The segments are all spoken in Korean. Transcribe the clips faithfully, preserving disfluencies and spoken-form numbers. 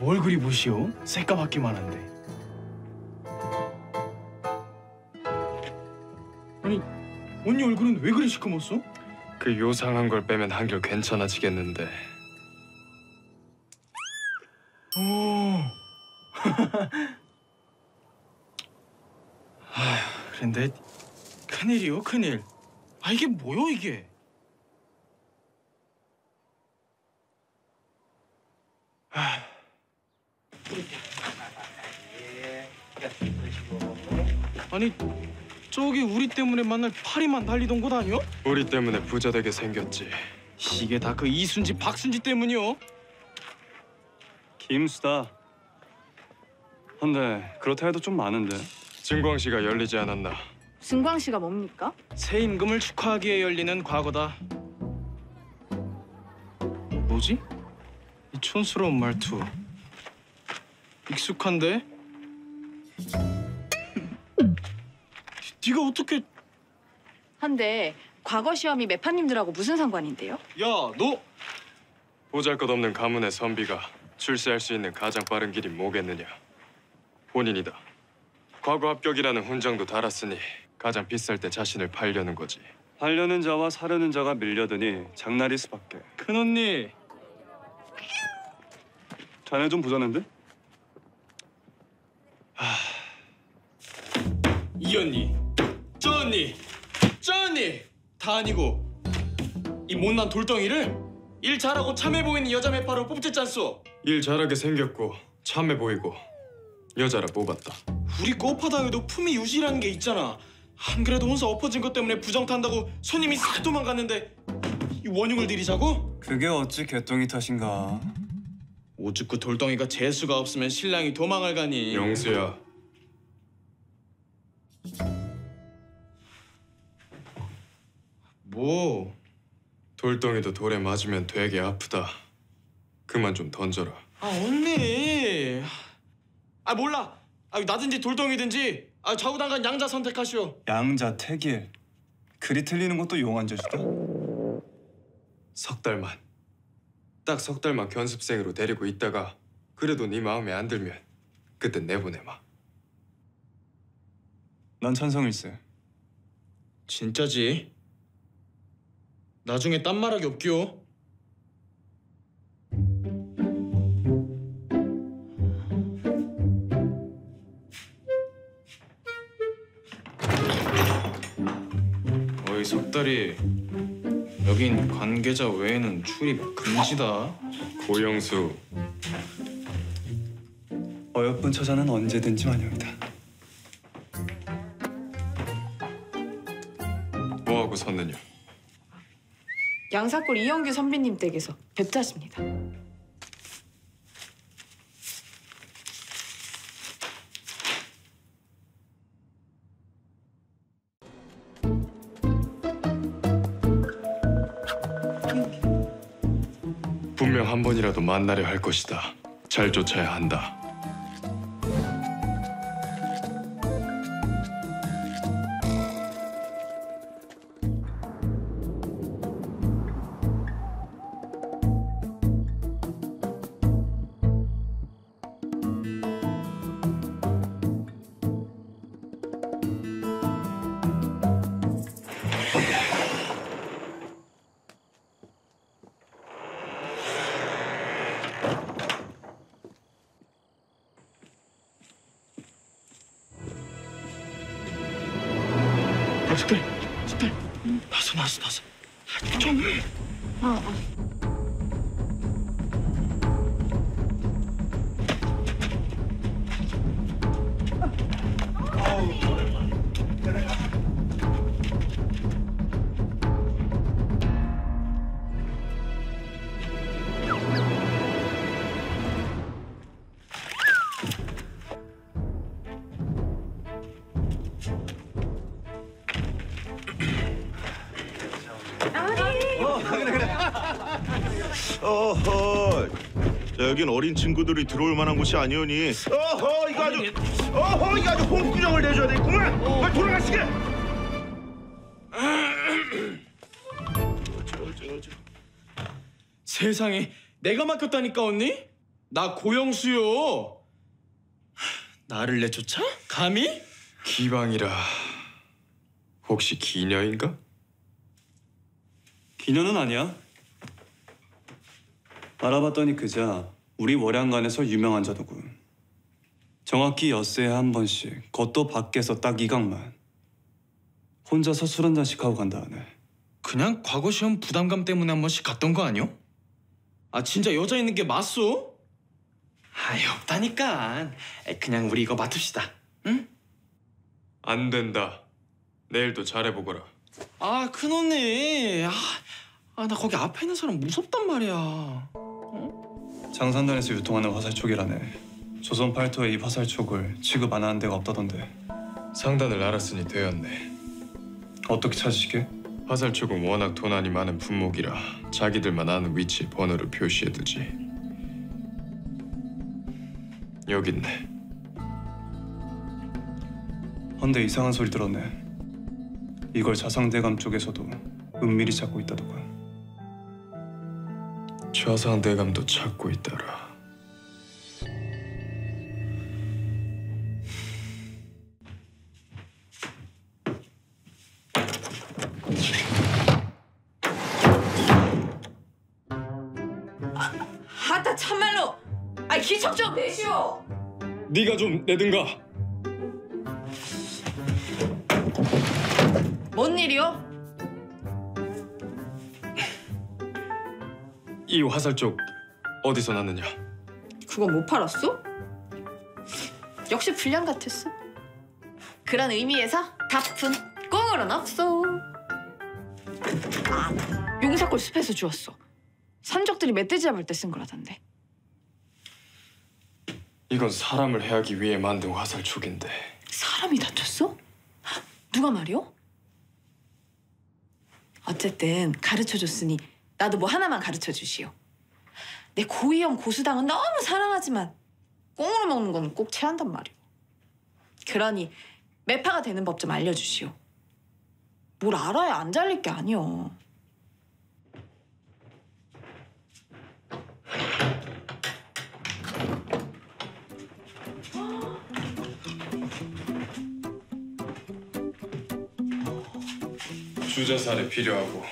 뭘 그리 보시오? 새까맣기만 한데. 아니, 언니 얼굴은 왜 그리 시커멓소? 그 요상한 걸 빼면 한결 괜찮아지겠는데. 오. 아휴, 그런데 큰일이요, 큰일. 아, 이게 뭐요, 이게? 아. 아니, 저기 우리 때문에 만날 파리만 달리던 곳 아니요? 우리 때문에 부자 되게 생겼지. 이게 다 그 이순지, 박순지 때문이요. 김수다. 근데 그렇다 해도 좀 많은데. 증광시가 열리지 않았나? 증광시가 뭡니까? 새 임금을 축하하기 위해 열리는 과거다. 뭐지? 이 촌스러운 말투. 익숙한데? 네가 어떻게... 한데 과거 시험이 매파님들하고 무슨 상관인데요? 야, 너... 보잘것없는 가문의 선비가 출세할 수 있는 가장 빠른 길이 뭐겠느냐? 본인이다. 과거 합격이라는 훈장도 달았으니 가장 비쌀 때 자신을 팔려는 거지. 하려는 자와 사려는 자가 밀려드니 장날일 수밖에. 큰언니. 자네 좀 부자는데? 이 언니, 저 언니, 저 언니 다 아니고 이 못난 돌덩이를 일 잘하고 참해 보이는 여자 매파로 뽑혔잖소. 일 잘하게 생겼고 참해 보이고 여자라 뽑았다. 우리 꼬파당에도 품위 유지라는 게 있잖아. 안 그래도 혼자 엎어진 것 때문에 부정 탄다고 손님이 싹 도망갔는데 이 원흉을 들이자고? 그게 어찌 개똥이 탓인가. 오죽구 돌덩이가 재수가 없으면 신랑이 도망을 가니. 영수야. 뭐? 돌덩이도 돌에 맞으면 되게 아프다. 그만 좀 던져라. 아, 언니. 아, 몰라. 아, 나든지 돌덩이든지 아, 좌우당간 양자 선택하시오. 양자 태길. 글이 틀리는 것도 용한저주다. 석 달만. 딱 석 달만 견습생으로 데리고 있다가 그래도 네 마음에 안 들면 그때 내보내마. 난 찬성일세. 진짜지? 나중에 딴 말하기 없기요. 어이, 석달이. 여긴 관계자 외에는 출입 금지다. 고영수. 어여쁜 처자는 언제든지 환영이다. 뭐하고 섰느냐? 양사골 이영규 선배님 댁에서 뵙자십니다. 분명 한 번이라도 만나려 할 것이다. 잘 쫓아야 한다. 석달, 석달. 나서, 나서, 나서. 좀. 아, 어허, 자, 여긴 어린 친구들이 들어올 만한 곳이 아니오니. 어허, 이거 아주, 어허, 이거 아주 홍구정을 내줘야 되겠구만. 빨리 돌아가시게. 세상에, 내가 맡겼다니까, 언니? 나 고영수요. 나를 내쫓아? 감히? 기방이라 혹시 기녀인가? 기녀는 아니야. 알아봤더니 그자 우리 월양간에서 유명한 자더군. 정확히 엿새에 한 번씩 겉도 밖에서 딱 이 각만 혼자서 술 한 잔씩 하고 간다 하네. 그냥 과거 시험 부담감 때문에 한 번씩 갔던 거 아니요? 아 진짜 여자 있는 게 맞소? 아이 없다니까. 그냥 우리 이거 맡읍시다. 응? 안 된다. 내일도 잘해보거라. 아 큰언니. 아, 아, 나 거기 앞에 있는 사람 무섭단 말이야. 장산단에서 유통하는 화살촉이라네. 조선 팔도에 이 화살촉을 취급 안 하는 데가 없다던데. 상단을 알았으니 되었네. 어떻게 찾으시게? 화살촉은 워낙 도난이 많은 품목이라 자기들만 아는 위치에 번호를 표시해두지. 여기 있네. 헌데 이상한 소리 들었네. 이걸 자상대감 쪽에서도 은밀히 찾고 있다더군. 좌상대감도 찾고 있더라. 하다 참말로. 아 기척 좀 내시오. 네가 좀 내든가. 뭔 일이요? 이 화살촉 어디서 났느냐? 그거 못 팔았어? 역시 불량 같았어. 그런 의미에서 답은 꽁으로는 없어. 아, 용사골 숲에서 주웠어. 산적들이 멧돼지 잡을 때 쓴 거라던데. 이건 사람을 해하기 위해 만든 화살촉인데. 사람이 다쳤어? 누가 말이요? 어쨌든 가르쳐줬으니 나도 뭐 하나만 가르쳐주시오. 내 고이형 고수당은 너무 사랑하지만 꽁으로 먹는 건 꼭 체한단 말이오. 그러니 매파가 되는 법 좀 알려주시오. 뭘 알아야 안 잘릴 게 아니오. 주저살이 필요하고.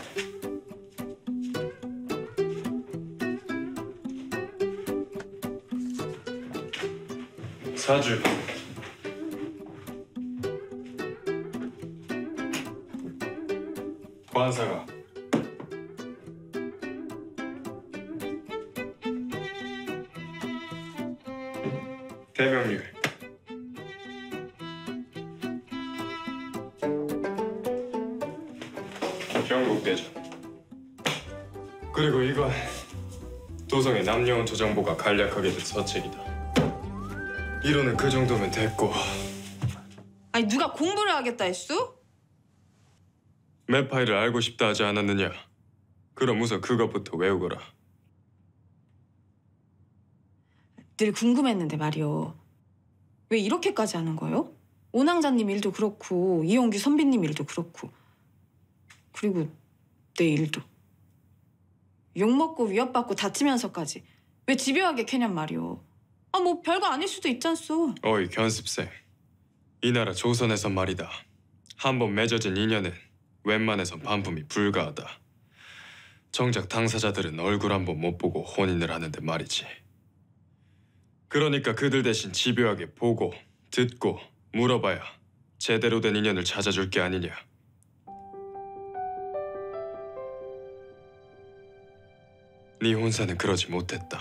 사주. 관사가. 대명률. 경국대전. 그리고 이건 도성의 남녀원투 정보가 간략하게 된 서책이다. 이론은 그 정도면 됐고. 아니 누가 공부를 하겠다 했어? 매파이를 알고 싶다 하지 않았느냐? 그럼 우선 그것부터 외우거라. 늘 궁금했는데 말이오. 왜 이렇게까지 하는 거요? 오낭자님 일도 그렇고 이용규 선비님 일도 그렇고 그리고 내 일도. 욕먹고 위협받고 다치면서까지 왜 집요하게 캐냔 말이오. 아 뭐 별거 아닐 수도 있잖소. 어이 견습생. 이 나라 조선에선 말이다. 한 번 맺어진 인연은 웬만해선 반품이 불가하다. 정작 당사자들은 얼굴 한 번 못 보고 혼인을 하는데 말이지. 그러니까 그들 대신 집요하게 보고 듣고 물어봐야 제대로 된 인연을 찾아줄 게 아니냐. 네 혼사는 그러지 못했다.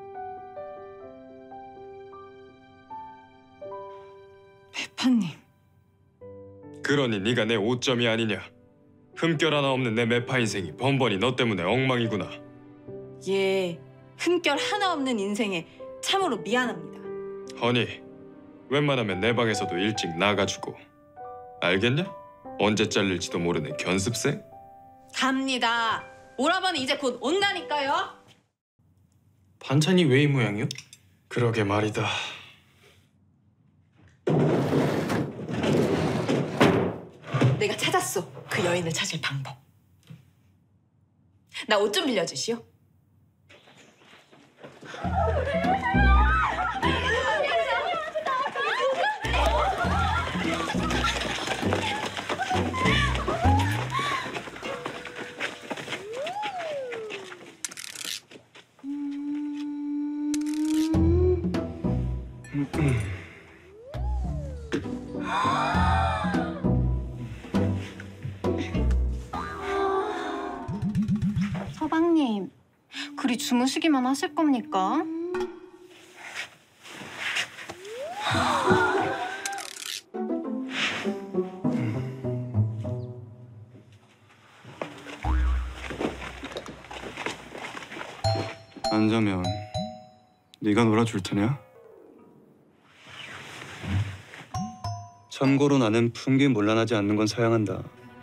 매파님. 그러니 네가 내 오점이 아니냐. 흠결 하나 없는 내 매파 인생이 번번이 너 때문에 엉망이구나. 예, 흠결 하나 없는 인생에 참으로 미안합니다. 허니, 웬만하면 내 방에서도 일찍 나가주고. 알겠냐? 언제 잘릴지도 모르는 견습생? 갑니다. 오라버니 이제 곧 온다니까요. 반찬이 왜 이 모양이요? 그러게 말이다. 내가 찾았어. 그 여인을 찾을 방법. 나 옷 좀 빌려주시오. 서방님, 그리 주무시기만 하실 겁니까? 안 자면 네가 놀아줄 테냐? 참고로 나는 풍기문란하지 않는 건 사양한다.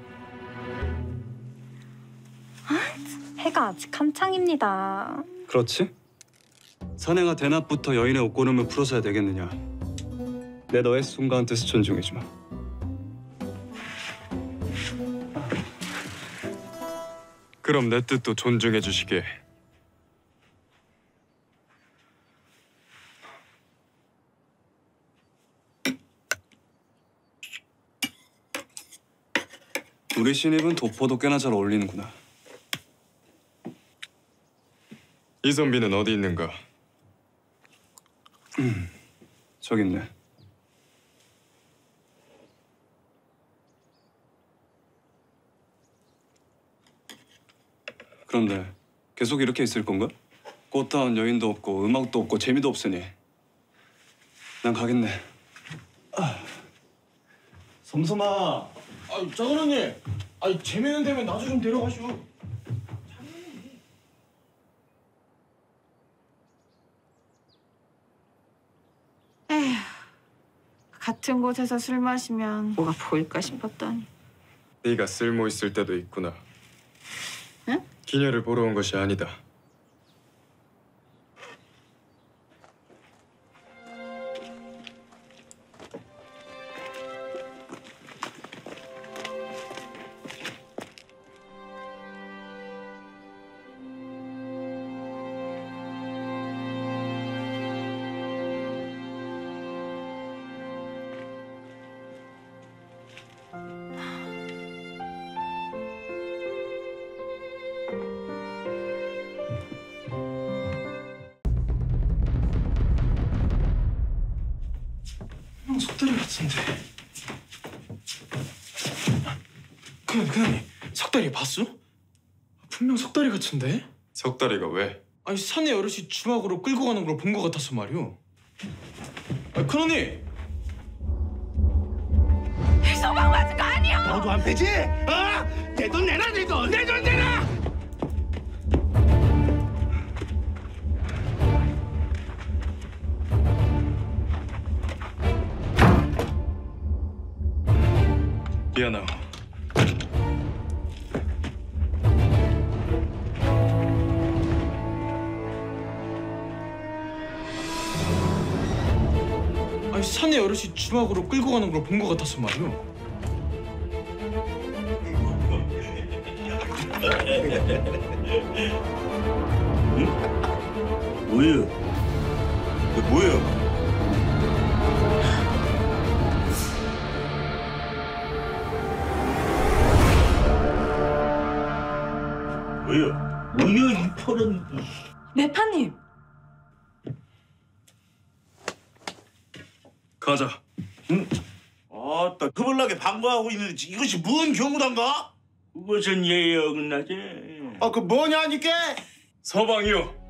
해가 아직 한창입니다. 그렇지? 사내가 대낮부터 여인의 옷고름을 풀어서야 되겠느냐? 내 너의 순간 뜻을 존중해주마. 그럼 내 뜻도 존중해 주시게. 우리 신입은 도포도 꽤나 잘 어울리는구나. 이 선비는 어디 있는가? 음, 저기 있네. 그런데 계속 이렇게 있을 건가? 꽃다운 여인도 없고 음악도 없고 재미도 없으니 난 가겠네. 아. 섬섬아. 아이 작은 언니, 아이 재밌는 데면 나도 좀 데려가시오. 에휴, 같은 곳에서 술 마시면 뭐가 보일까 싶었더니. 네가 쓸모 있을 때도 있구나. 응? 기녀를 보러 온 것이 아니다. 형 석다리 같은데. 그냥 그냥 석다리 봤어? 분명 석다리 같은데. 석다리가 왜? 아니 사내 어르신 주막으로 끌고 가는 걸 본 것 같아서 말이오. 아, 큰 언니. 소방 맞은 거 아니야? 너도 안 패지? 어? 내 돈 내놔 내 돈 내 돈 내놔. 미안하오. 아니 사내 어르신 주막으로 끌고 가는 걸 본 것 같아서 말이오. 뭐예요? 이게 뭐예요? 뭐예요? 뭐예요 이 털은? 매파님. 가자. 응? 아따 그벌나게 반가워하고 있는데 이것이 뭔 경우단가? 그것은 예의 어긋나지. 아 그 뭐냐니까? 서방이요.